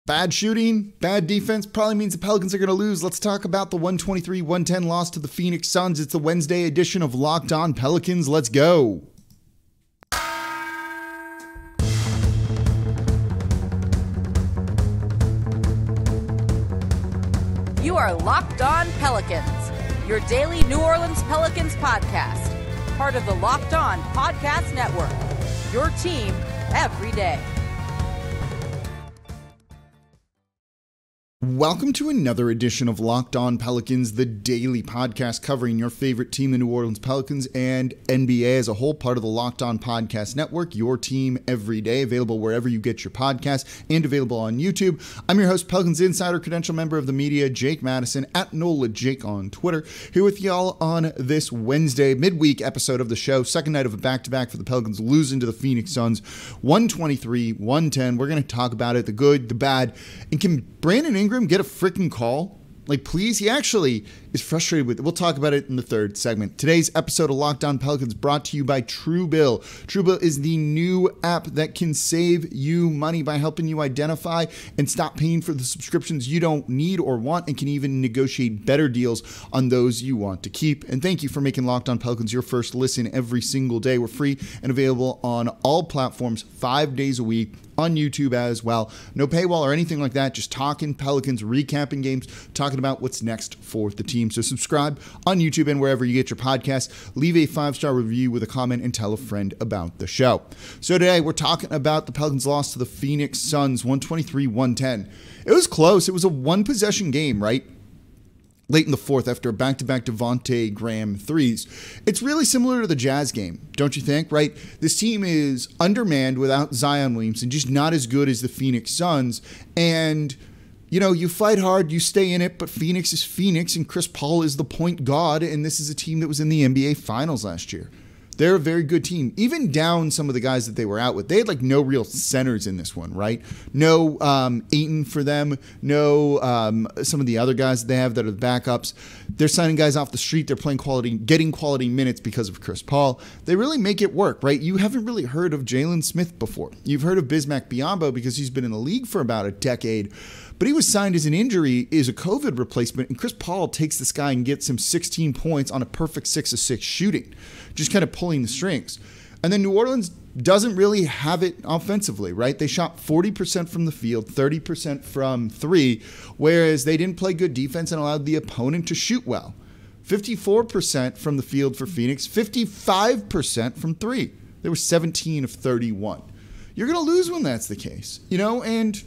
Bad shooting, bad defense probably means the Pelicans are going to lose. Let's talk about the 123-110 loss to the Phoenix Suns. It's the Wednesday edition of Locked On Pelicans. Let's go. You are Locked On Pelicans, your daily New Orleans Pelicans podcast. Part of the Locked On Podcast Network, your team every day. Welcome to another edition of Locked On Pelicans, the daily podcast covering your favorite team, the New Orleans Pelicans, and NBA as a whole, part of the Locked On Podcast Network, your team every day, available wherever you get your podcasts and available on YouTube. I'm your host, Pelicans Insider, credential member of the media, Jake Madison, at NOLA Jake on Twitter, here with y'all on this Wednesday midweek episode of the show, second night of a back-to-back for the Pelicans losing to the Phoenix Suns, 123-110. We're going to talk about it, the good, the bad, and can Brandon Ingram get a freaking call? Like, please? He actually is frustrated with it. We'll talk about it in the third segment. Today's episode of Locked On Pelicans brought to you by TrueBill. TrueBill is the new app that can save you money by helping you identify and stop paying for the subscriptions you don't need or want, and can even negotiate better deals on those you want to keep. And thank you for making Locked On Pelicans your first listen every single day. We're free and available on all platforms 5 days a week. On YouTube as well. No paywall or anything like that. Just talking Pelicans, recapping games, talking about what's next for the team. So subscribe on YouTube and wherever you get your podcasts. Leave a 5-star review with a comment and tell a friend about the show. So today we're talking about the Pelicans' loss to the Phoenix Suns, 123-110. It was close. It was a one-possession game, right? Late in the fourth after a back-to-back Devonte Graham threes. It's really similar to the Jazz game, don't you think, right? This team is undermanned without Zion Williamson, just not as good as the Phoenix Suns. And, you know, you fight hard, you stay in it, but Phoenix is Phoenix, and Chris Paul is the point guard, and this is a team that was in the NBA Finals last year. They're a very good team. Even down some of the guys that they were out with, they had like no real centers in this one, right? No Ayton for them. No some of the other guys that they have that are the backups. They're signing guys off the street. They're playing quality, getting quality minutes because of Chris Paul. They really make it work, right? You haven't really heard of Jalen Smith before. You've heard of Bismack Biyombo because he's been in the league for about a decade. But he was signed as an injury, is a COVID replacement, and Chris Paul takes this guy and gets him 16 points on a perfect 6 of 6 shooting, just kind of pulling the strings. And then New Orleans doesn't really have it offensively, right? They shot 40% from the field, 30% from three, whereas they didn't play good defense and allowed the opponent to shoot well. 54% from the field for Phoenix, 55% from three. They were 17 of 31. You're going to lose when that's the case, you know, and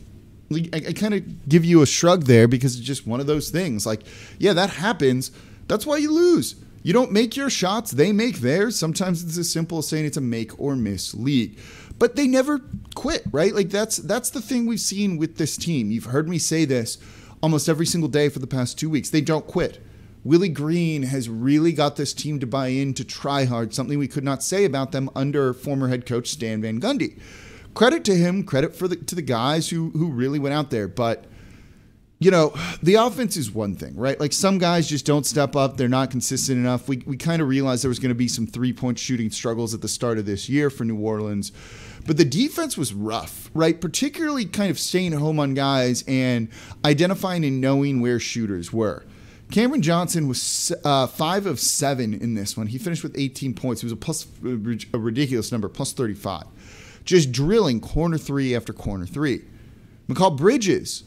I kind of give you a shrug there because it's just one of those things. Like, yeah, that happens. That's why you lose. You don't make your shots, they make theirs. Sometimes it's as simple as saying it's a make or miss league. But they never quit, right? Like that's the thing we've seen with this team. You've heard me say this almost every single day for the past 2 weeks. They don't quit. Willie Green has really got this team to buy in, to try hard, something we could not say about them under former head coach Stan Van Gundy. Credit to him, credit to the guys who really went out there. But, you know, the offense is one thing, right? Like some guys just don't step up. They're not consistent enough. We kind of realized there was going to be some three-point shooting struggles at the start of this year for New Orleans. But the defense was rough, right? Particularly kind of staying home on guys and identifying and knowing where shooters were. Cameron Johnson was 5 of 7 in this one. He finished with 18 points. It was a ridiculous number, plus 35. Just drilling corner three after corner three. McCall Bridges,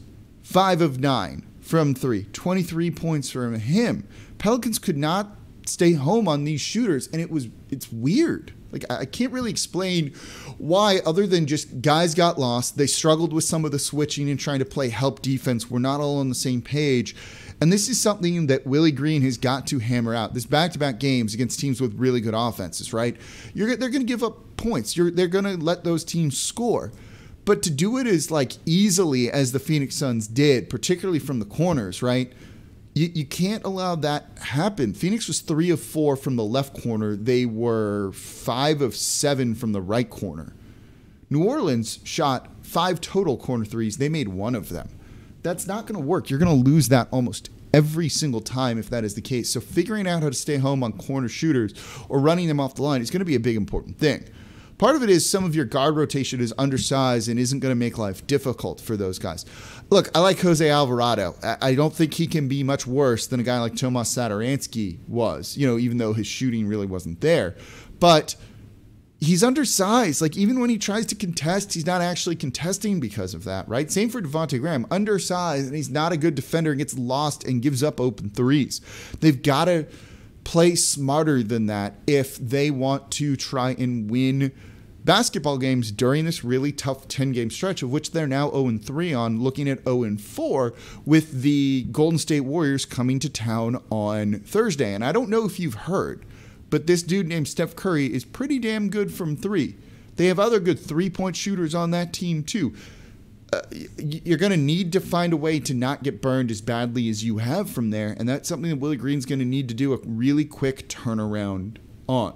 5 of 9 from three. 23 points from him. Pelicans could not stay home on these shooters, and it's weird. Like, I can't really explain why, other than just guys got lost. They struggled with some of the switching and trying to play help defense. We're not all on the same page. And this is something that Willie Green has got to hammer out. This back-to-back games against teams with really good offenses, right? They're going to give up points. They're going to let those teams score. But to do it as like easily as the Phoenix Suns did, particularly from the corners, right? You can't allow that happen. Phoenix was 3 of 4 from the left corner. They were 5 of 7 from the right corner. New Orleans shot 5 total corner threes. They made 1 of them. That's not going to work. You're going to lose that almost every single time if that is the case. So figuring out how to stay home on corner shooters or running them off the line is going to be a big important thing. Part of it is some of your guard rotation is undersized and isn't going to make life difficult for those guys. Look, I like Jose Alvarado. I don't think he can be much worse than a guy like Tomas Satoransky was, even though his shooting really wasn't there. But he's undersized. Like, even when he tries to contest, he's not actually contesting because of that, right? Same for Devonte Graham. Undersized, and he's not a good defender and gets lost and gives up open threes. They've got to play smarter than that if they want to try and win basketball games during this really tough 10-game stretch, of which they're now 0-3 on, looking at 0-4 with the Golden State Warriors coming to town on Thursday. And I don't know if you've heard, but this dude named Steph Curry is pretty damn good from three. They have other good three-point shooters on that team too. You're going to need to find a way to not get burned as badly as you have from there, and that's something that Willie Green's going to need to do a really quick turnaround on.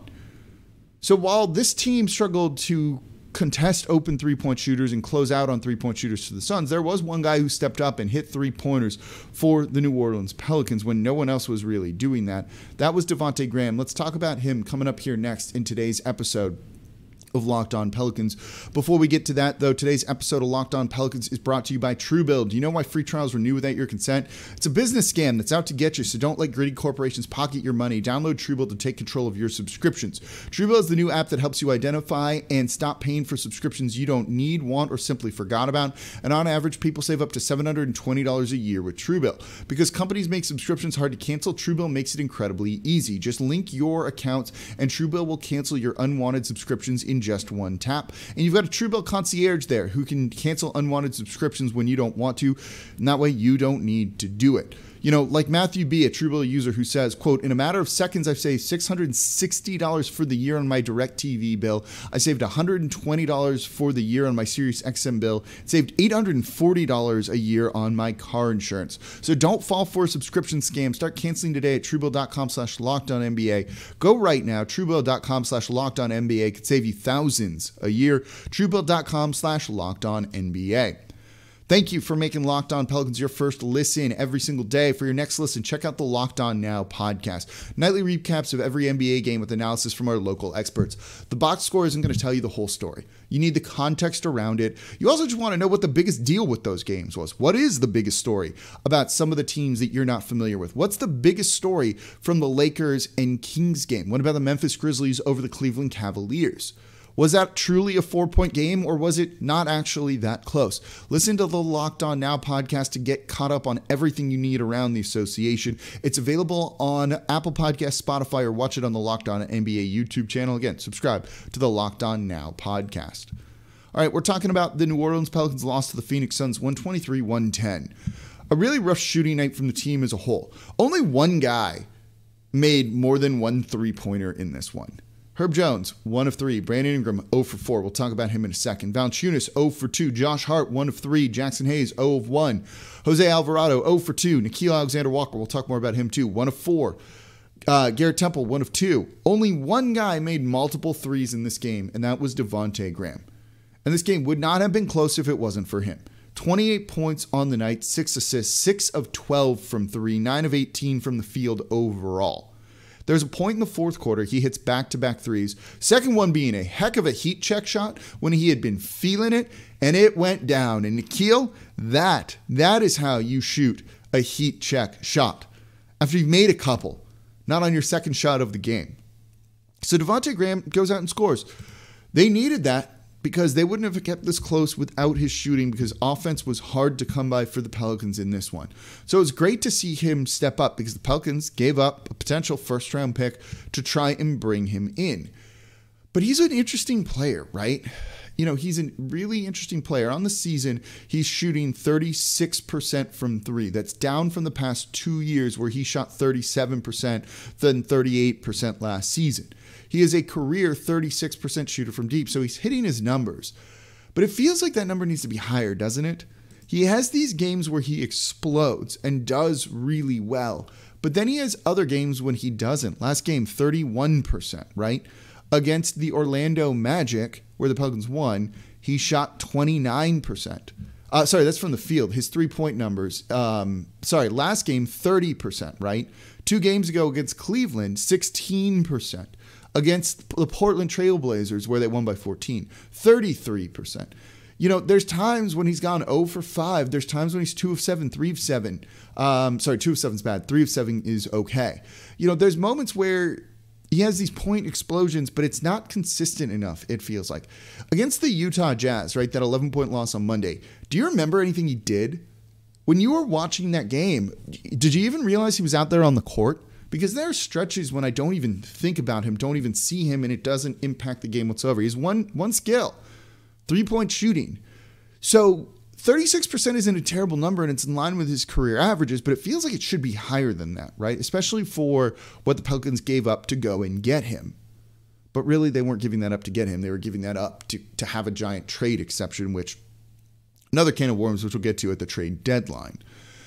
So while this team struggled to contest open three-point shooters and close out on three-point shooters for the Suns, there was one guy who stepped up and hit three-pointers for the New Orleans Pelicans when no one else was really doing that. That was Devonte Graham. Let's talk about him coming up here next in today's episode of Locked On Pelicans. Before we get to that, though, today's episode of Locked On Pelicans is brought to you by TrueBill. Do you know why free trials renew without your consent? It's a business scam that's out to get you, so don't let greedy corporations pocket your money. Download TrueBill to take control of your subscriptions. TrueBill is the new app that helps you identify and stop paying for subscriptions you don't need, want, or simply forgot about. And on average, people save up to $720 a year with TrueBill. Because companies make subscriptions hard to cancel, TrueBill makes it incredibly easy. Just link your accounts, and TrueBill will cancel your unwanted subscriptions in just one tap. And you've got a TrueBill concierge there who can cancel unwanted subscriptions when you don't want to, and that way you don't need to do it. Like Matthew B., a TrueBill user who says, quote, "In a matter of seconds, I've saved $660 for the year on my DirecTV bill. I saved $120 for the year on my Sirius XM bill. Saved $840 a year on my car insurance." So don't fall for a subscription scam. Start canceling today at TrueBill.com/LockedOnNBA. Go right now. TrueBill.com/LockedOnNBA could save you thousands a year. TrueBill.com/LockedOnNBA. Thank you for making Locked On Pelicans your first listen every single day. For your next listen, check out the Locked On Now podcast. Nightly recaps of every NBA game with analysis from our local experts. The box score isn't going to tell you the whole story. You need the context around it. You also just want to know what the biggest deal with those games was. What is the biggest story about some of the teams that you're not familiar with? What's the biggest story from the Lakers and Kings game? What about the Memphis Grizzlies over the Cleveland Cavaliers? Was that truly a 4-point game, or was it not actually that close? Listen to the Locked On Now podcast to get caught up on everything you need around the association. It's available on Apple Podcasts, Spotify, or watch it on the Locked On NBA YouTube channel. Again, subscribe to the Locked On Now podcast. All right, we're talking about the New Orleans Pelicans loss to the Phoenix Suns 123-110. A really rough shooting night from the team as a whole. Only one guy made more than one three-pointer in this one. Herb Jones, 1 of 3. Brandon Ingram, 0 for 4. We'll talk about him in a second. Valanciunas, 0 for 2. Josh Hart, 1 of 3. Jackson Hayes, 0 of 1. Jose Alvarado, 0 for 2. Nickeil Alexander-Walker, we'll talk more about him too, 1 of 4. Garrett Temple, 1 of 2. Only one guy made multiple threes in this game, and that was Devonte Graham. And this game would not have been close if it wasn't for him. 28 points on the night, 6 assists, 6 of 12 from 3, 9 of 18 from the field overall. There's a point in the fourth quarter he hits back-to-back threes, second one being a heck of a heat check shot when he had been feeling it, and it went down. And Nickeil, that is how you shoot a heat check shot. After you've made a couple, not on your second shot of the game. So Devonte Graham goes out and scores. They needed that because they wouldn't have kept this close without his shooting, because offense was hard to come by for the Pelicans in this one. So it was great to see him step up, because the Pelicans gave up a potential first-round pick to try and bring him in. But he's an interesting player, right? He's a really interesting player. On the season, he's shooting 36% from 3. That's down from the past 2 years where he shot 37%, then 38% last season. He is a career 36% shooter from deep, so he's hitting his numbers. But it feels like that number needs to be higher, doesn't it? He has these games where he explodes and does really well, but then he has other games when he doesn't. Last game, 31%, right? Against the Orlando Magic, where the Pelicans won, he shot 29%. That's from the field. His three-point numbers. Last game, 30%, right? 2 games ago against Cleveland, 16%. Against the Portland Trail Blazers, where they won by 14, 33%. You know, there's times when he's gone 0 for 5. There's times when he's 2 of 7, 3 of 7. 2 of 7 is bad. 3 of 7 is okay. You know, there's moments where he has these point explosions, but it's not consistent enough, it feels like. Against the Utah Jazz, right, that 11-point loss on Monday, do you remember anything he did? When you were watching that game, did you even realize he was out there on the court? Because there are stretches when I don't even think about him, don't even see him, and it doesn't impact the game whatsoever. He's one skill, 3-point shooting. So 36% isn't a terrible number, and it's in line with his career averages, but it feels like it should be higher than that, right? Especially for what the Pelicans gave up to go and get him. But really, they weren't giving that up to get him. They were giving that up to have a giant trade exception, which another can of worms, which we'll get to at the trade deadline.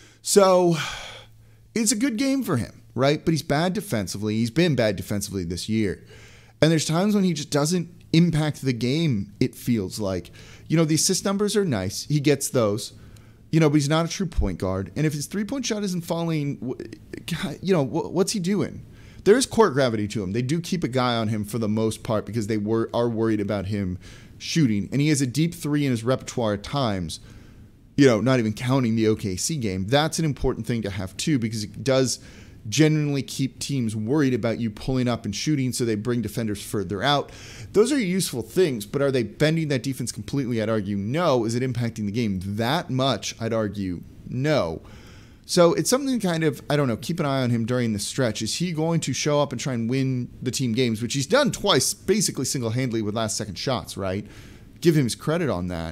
So it's a good game for him, right? But he's bad defensively. He's been bad defensively this year. And there's times when he just doesn't impact the game, it feels like. You know, the assist numbers are nice. He gets those. You know, but he's not a true point guard. And if his three-point shot isn't falling, you know, what's he doing? There is court gravity to him. They do keep a guy on him for the most part because they are worried about him shooting. And he has a deep three in his repertoire at times, you know, not even counting the OKC game. That's an important thing to have too, because it does genuinely keep teams worried about you pulling up and shooting, so they bring defenders further out. Those are useful things, but are they bending that defense completely? I'd argue no. Is it impacting the game that much? I'd argue no. So it's something to kind of, I don't know, keep an eye on him during the stretch. Is he going to show up and try and win the team games, which he's done twice, basically single-handedly with last-second shots, right? Give him his credit on that.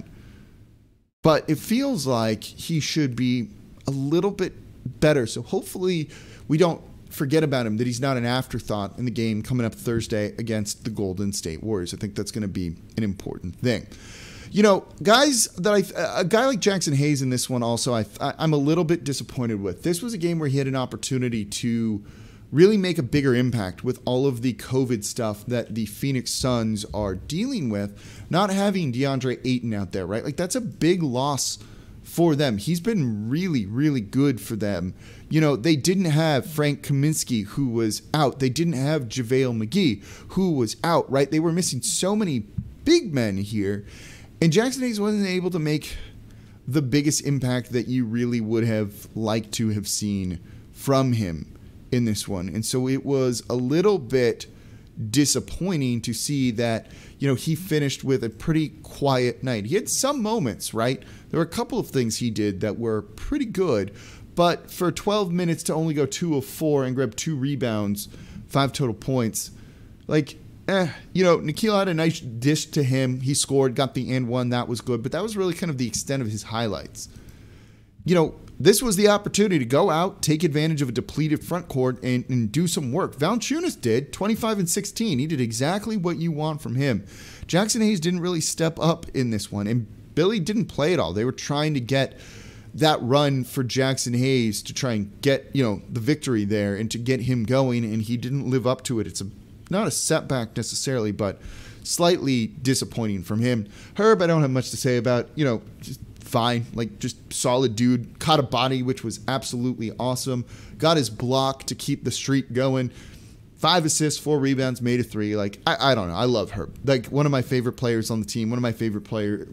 But it feels like he should be a little bit better. So hopefully we don't forget about him, that he's not an afterthought in the game coming up Thursday against the Golden State Warriors. I think that's going to be an important thing. You know, guys that a guy like Jackson Hayes in this one also, I'm a little bit disappointed with. This was a game where he had an opportunity to really make a bigger impact with all of the COVID stuff that the Phoenix Suns are dealing with, not having DeAndre Ayton out there, right? Like, that's a big loss for them. He's been really, really good for them. You know, they didn't have Frank Kaminsky, who was out. They didn't have JaVale McGee, who was out, right? They were missing so many big men here. And Jackson Hayes wasn't able to make the biggest impact that you really would have liked to have seen from him in this one. And so it was a little bit disappointing to see that, you know, he finished with a pretty quiet night. He had some moments, right? There were a couple of things he did that were pretty good, but for 12 minutes to only go 2 of 4 and grab 2 rebounds, 5 total points, like, you know, Nikhil had a nice dish to him. He scored, got the and one. That was good, but that was really kind of the extent of his highlights. You know, this was the opportunity to go out, take advantage of a depleted front court, and do some work. Valanciunas did, 25 and 16. He did exactly what you want from him. Jackson Hayes didn't really step up in this one, and Billy didn't play at all. They were trying to get that run for Jackson Hayes to try and get, you know, the victory there and to get him going, and he didn't live up to it. It's not a setback necessarily, but slightly disappointing from him. Herb, I don't have much to say about, you know, just fine, like just solid dude. Caught a body, which was absolutely awesome. Got his block to keep the streak going. 5 assists, 4 rebounds, made a 3. Like, I don't know. I love Herb. Like, one of my favorite players on the team, one of my favorite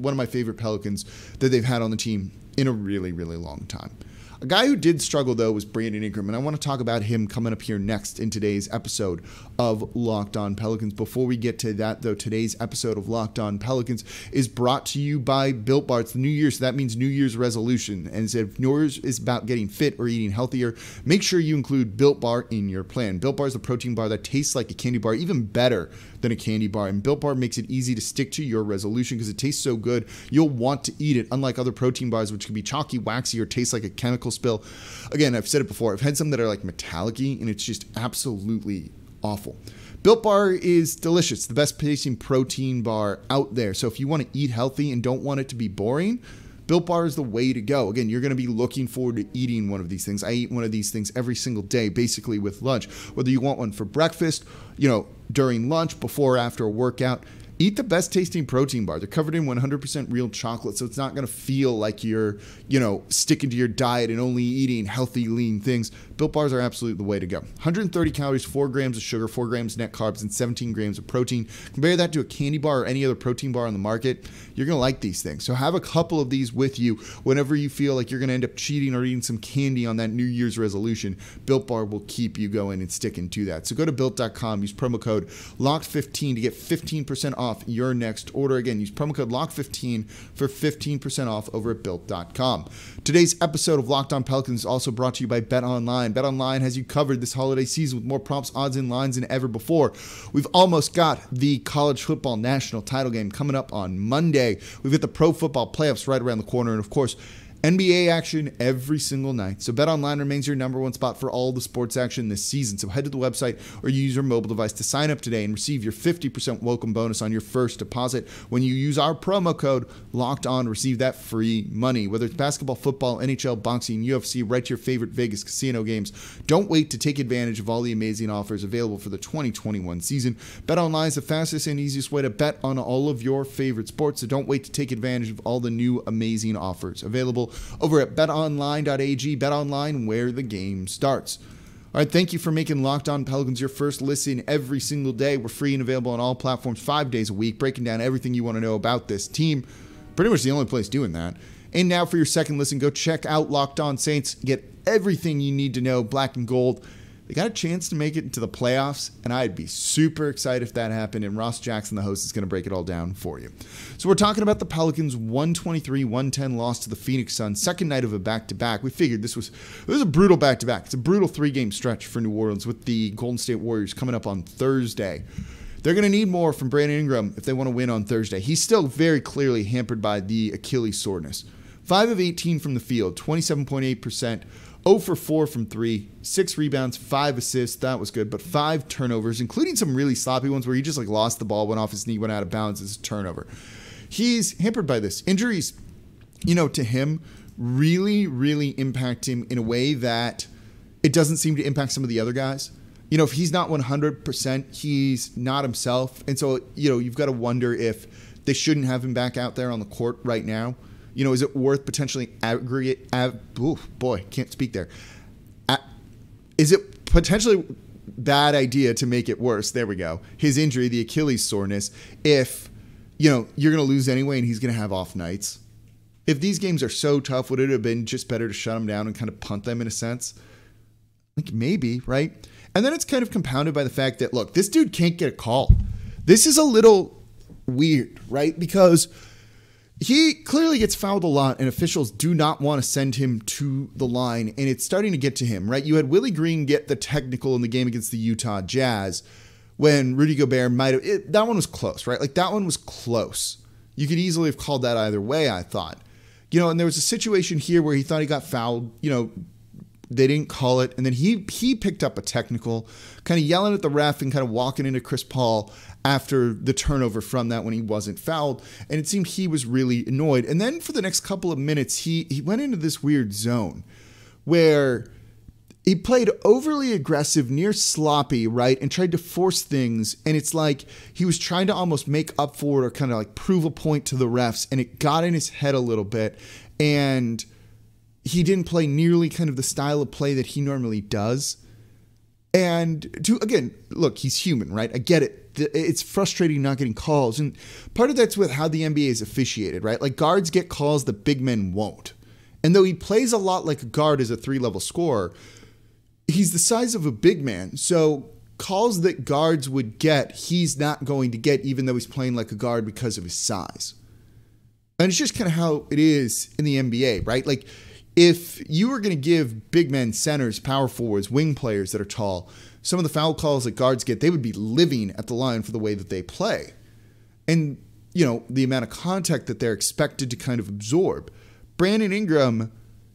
Pelicans that they've had on the team in a really, really long time. A guy who did struggle, though, was Brandon Ingram, and I want to talk about him coming up here next in today's episode of Locked On Pelicans. Before we get to that, though, today's episode of Locked On Pelicans is brought to you by Built Bar. It's the new year, so that means New Year's resolution. And if yours is about getting fit or eating healthier, make sure you include Built Bar in your plan. Built Bar is the protein bar that tastes like a candy bar, even better than a candy bar. And Built Bar makes it easy to stick to your resolution because it tastes so good, you'll want to eat it, unlike other protein bars, which can be chalky, waxy, or taste like a chemical spill. Again, I've said it before. I've had some that are like metallic-y, and it's just absolutely awful. Built Bar is delicious. The best tasting protein bar out there. So if you want to eat healthy and don't want it to be boring, Built Bar is the way to go. Again, you're going to be looking forward to eating one of these things. I eat one of these things every single day, basically with lunch. Whether you want one for breakfast, you know, during lunch, before or after a workout, Eat the best tasting protein bar. They're covered in 100% real chocolate, so it's not going to feel like you're, sticking to your diet and only eating healthy, lean things. Built Bars are absolutely the way to go. 130 calories, 4 grams of sugar, 4 grams net carbs, and 17 grams of protein. Compare that to a candy bar or any other protein bar on the market. You're going to like these things. So have a couple of these with you whenever you feel like you're going to end up cheating or eating some candy on that New Year's resolution. Built Bar will keep you going and sticking to that. So go to Built.com, use promo code LOCKED15 to get 15% off your next order. Again, use promo code LOCKED15 for 15% off over at Built.com. Today's episode of Locked On Pelicans is also brought to you by BetOnline. BetOnline has you covered this holiday season with more props, odds, and lines than ever before. We've almost got the college football national title game coming up on Monday. We've got the pro football playoffs right around the corner, and of course, NBA action every single night. So BetOnline remains your number one spot for all the sports action this season. So head to the website or use your mobile device to sign up today and receive your 50% welcome bonus on your first deposit. When you use our promo code LOCKEDON, receive that free money. Whether it's basketball, football, NHL, boxing, UFC, right to your favorite Vegas casino games. Don't wait to take advantage of all the amazing offers available for the 2021 season. BetOnline is the fastest and easiest way to bet on all of your favorite sports. So don't wait to take advantage of all the new amazing offers available over at betonline.ag. BetOnline, where the game starts. All right, thank you for making Locked On Pelicans your first listen every single day. We're free and available on all platforms 5 days a week, breaking down everything you want to know about this team. Pretty much the only place doing that. And now for your second listen, go check out Locked On Saints. Get everything you need to know, black and gold. They got a chance to make it into the playoffs, and I'd be super excited if that happened, and Ross Jackson, the host, is going to break it all down for you. So we're talking about the Pelicans' 123-110 loss to the Phoenix Suns, second night of a back-to-back. We figured this was a brutal back-to-back. It's a brutal three-game stretch for New Orleans with the Golden State Warriors coming up on Thursday. They're going to need more from Brandon Ingram if they want to win on Thursday. He's still very clearly hampered by the Achilles soreness. 5 of 18 from the field, 27.8%. 0 for 4 from 3, 6 rebounds, 5 assists. That was good, but 5 turnovers, including some really sloppy ones where he just lost the ball, went off his knee, went out of bounds as a turnover. He's hampered by this. Injuries, to him, really, really impact him in a way that it doesn't seem to impact some of the other guys. If he's not 100%, he's not himself. And so, you've got to wonder if they shouldn't have him back out there on the court right now. Is it worth potentially can't speak there. Is it potentially bad idea to make it worse? There we go. His injury, the Achilles soreness, if, you're going to lose anyway and he's going to have off nights. If these games are so tough, would it have been just better to shut them down and kind of punt them in a sense? I think maybe, right? And then it's kind of compounded by the fact that, look, this dude can't get a call. This is a little weird, right? Because he clearly gets fouled a lot, and officials do not want to send him to the line, and it's starting to get to him, right? You had Willie Green get the technical in the game against the Utah Jazz when Rudy Gobert might have... that one was close, right? That one was close. You could easily have called that either way, I thought. And there was a situation here where he thought he got fouled. They didn't call it, and then he picked up a technical, kind of yelling at the ref and kind of walking into Chris Paul after the turnover from that when he wasn't fouled, and it seemed he was really annoyed. And then for the next couple of minutes, he went into this weird zone where he played overly aggressive, near sloppy, right, and tried to force things, and it's like he was trying to almost make up for it or kind of prove a point to the refs, and it got in his head a little bit, and he didn't play nearly kind of the style of play that he normally does. And again, look, he's human, right? I get it. It's frustrating not getting calls. And part of that's with how the NBA is officiated, right? Guards get calls that big men won't. And though he plays a lot like a guard as a 3-level scorer, he's the size of a big man. So calls that guards would get, he's not going to get, even though he's playing like a guard because of his size. And it's just kind of how it is in the NBA, right? If you were going to give big men, centers, power forwards, wing players that are tall, some of the foul calls that guards get, they would be living at the line for the way that they play. And, the amount of contact that they're expected to kind of absorb. Brandon Ingram,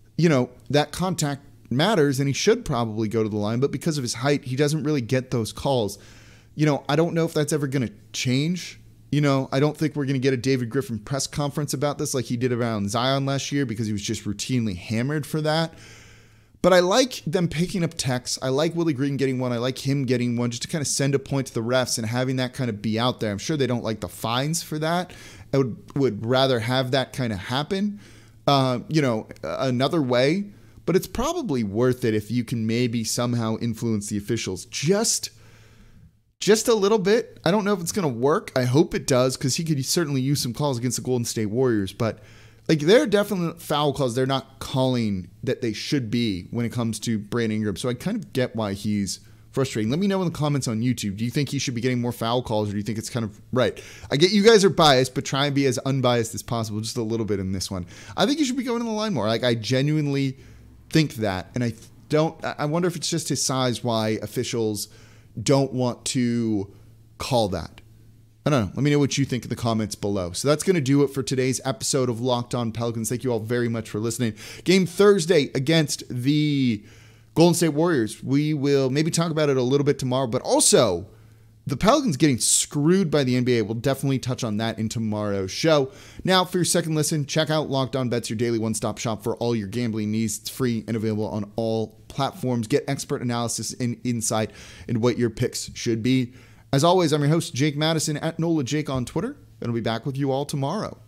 that contact matters and he should probably go to the line, but because of his height, he doesn't really get those calls. I don't know if that's ever going to change. I don't think we're going to get a David Griffin press conference about this like he did around Zion last year because he was just routinely hammered for that. But I like them picking up techs. I like Willie Green getting one. I like him getting one just to kind of send a point to the refs and having that kind of be out there. I'm sure they don't like the fines for that. I would rather have that kind of happen, another way. But it's probably worth it if you can maybe somehow influence the officials just a little bit. I don't know if it's going to work. I hope it does, because he could certainly use some calls against the Golden State Warriors. But there are definite foul calls they're not calling that they should be when it comes to Brandon Ingram. So I kind of get why he's frustrating. Let me know in the comments on YouTube. Do you think he should be getting more foul calls, or do you think it's kind of right? I get you guys are biased, but try and be as unbiased as possible just a little bit in this one. I think he should be going in the line more. I genuinely think that. And I wonder if it's just his size why officials don't want to call that. I don't know. Let me know what you think in the comments below. So that's going to do it for today's episode of Locked On Pelicans. Thank you all very much for listening. Game Thursday against the Golden State Warriors. We will maybe talk about it a little bit tomorrow, but also the Pelicans getting screwed by the NBA. We'll definitely touch on that in tomorrow's show. Now, for your second listen, check out Locked On Bets, your daily one-stop shop for all your gambling needs. It's free and available on all platforms. Get expert analysis and insight into what your picks should be. As always, I'm your host, Jake Madison, at NOLA Jake on Twitter, and I'll be back with you all tomorrow.